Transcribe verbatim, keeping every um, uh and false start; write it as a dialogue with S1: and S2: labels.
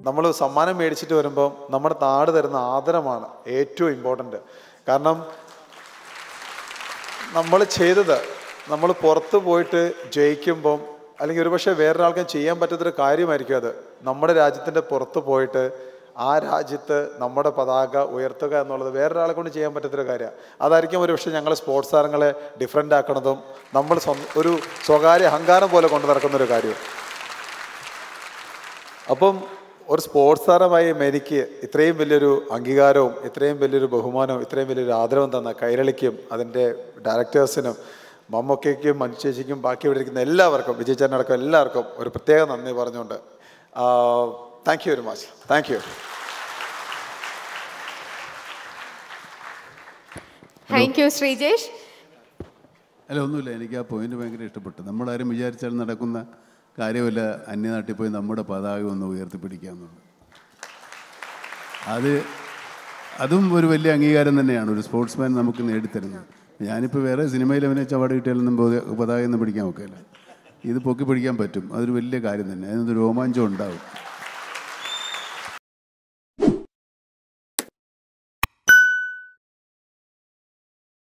S1: നമ്മൾ സമ്മാനം മേടിച്ചിട്ട് വരുമ്പം നമ്മുടെ നാട് തരുന്ന ആദരമാണ് ഏറ്റവും ഇമ്പോർട്ടൻ്റ്. കാരണം നമ്മൾ ചെയ്തത് നമ്മൾ പുറത്ത് പോയിട്ട് ജയിക്കുമ്പം അല്ലെങ്കിൽ ഒരുപക്ഷെ വേറൊരാൾക്കും ചെയ്യാൻ പറ്റാത്തൊരു കാര്യമായിരിക്കും അത്. നമ്മുടെ രാജ്യത്തിൻ്റെ പുറത്ത് പോയിട്ട് ആ രാജ്യത്ത് നമ്മുടെ പതാക ഉയർത്തുക എന്നുള്ളത് വേറൊരാളെ കൊണ്ട് ചെയ്യാൻ പറ്റാത്തൊരു കാര്യമാണ്. അതായിരിക്കും ഒരു പക്ഷേ ഞങ്ങൾ സ്പോർട്സ് താരങ്ങളെ ഡിഫറൻ്റ് ആക്കണതും നമ്മൾ ഒരു സ്വകാര്യ അഹങ്കാരം പോലെ കൊണ്ടു നടക്കുന്നൊരു കാര്യം. അപ്പം ഒരു സ്പോർട്സ് താരമായി എനിക്ക് ഇത്രയും വലിയൊരു അംഗീകാരവും ഇത്രയും വലിയൊരു ബഹുമാനവും ഇത്രയും വലിയൊരു ആദരവും തന്ന കൈരളിക്കും അതിൻ്റെ ഡയറക്ടേഴ്സിനും മമ്മൂക്കയ്ക്കും മഞ്ജു ചേച്ചിക്കും ബാക്കി ഇവിടെ ഇരിക്കുന്ന എല്ലാവർക്കും വിജയ് ചേട്ടനടക്കം എല്ലാവർക്കും ഒരു പ്രത്യേക നന്ദി പറഞ്ഞുകൊണ്ട് thank you very much. Thank you.
S2: Thank you Sreejesh.
S3: അല്ല ഒന്നുമില്ല, എനിക്ക് ആ പോയിന്റ് ഭയങ്കര ഇഷ്ടപ്പെട്ടു. നമ്മളാരും വിചാരിച്ചാൽ നടക്കുന്ന കാര്യമല്ല അന്യനാട്ടിൽ പോയി നമ്മുടെ പതാക ഒന്ന് ഉയർത്തിപ്പിടിക്കാമെന്നുള്ളത്. അത് അതും ഒരു വലിയ അംഗീകാരം തന്നെയാണ് ഒരു സ്പോർട്സ്മാൻ നമുക്ക് നേടിത്തരുന്നത്. ഞാനിപ്പോൾ വേറെ സിനിമയിൽ അഭിനയിച്ച അവാർഡ് കിട്ടിയാലൊന്നും പതാക ഒന്നും പിടിക്കാൻ നോക്കില്ല. ഇത് പൊക്കി പിടിക്കാൻ പറ്റും, അതൊരു വലിയ കാര്യം തന്നെ, അതിനൊരു രോമാഞ്ചം ഉണ്ടാവും.